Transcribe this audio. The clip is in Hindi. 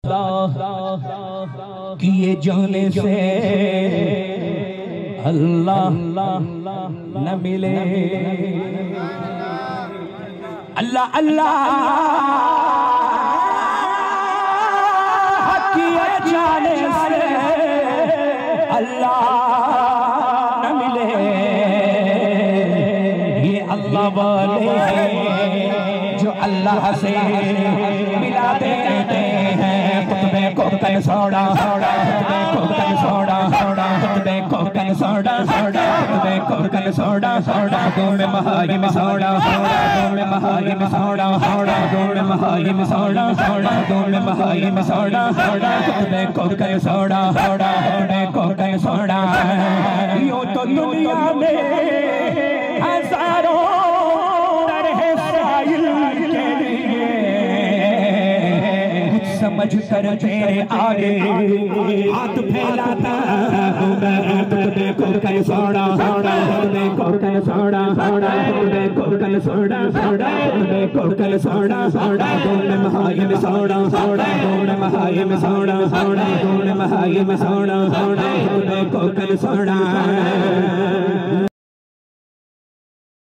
किए जाने से अल्लाह न मिले। अल्लाह अल्लाह किए जाने से अल्लाह न मिले। ये अल्लाह वाले जो अल्लाह से मिला देते हैं। खुतबे को कन सोड़ा सोड़ा, खुतबे को कन सोड़ा सोड़ा, खुतबे को कन सोड़ा सोड़ा, खुतबे को कन सोड़ा सोड़ा, गोड़ महाई में सोड़ा सोड़ा, गोड़ महाई में सोड़ा सोड़ा, गोड़ महाई में सोड़ा सोड़ा, गोड़ महाई में सोड़ा सोड़ा, खुतबे को कन सोड़ा सोड़ा, खुतबे को कन सोड़ा। यूं तो दुनिया में हजारों समझ कर तेरे आगे हाथ फैलाता हूँ मैं। खुतबे को कन सोड़ा सोड़ा, खुतबे को कन सोड़ा सोड़ा, खुतबे को कन सोड़ा सोड़ा, खुतबे को कन सोड़ा सोड़ा, गोड़ महाई में सोड़ा सोड़ा, गोड़ महाई में सोड़ा सोड़ा, गोड़ महाई में सोड़ा सोड़ा, खुतबे को कन सोड़ा।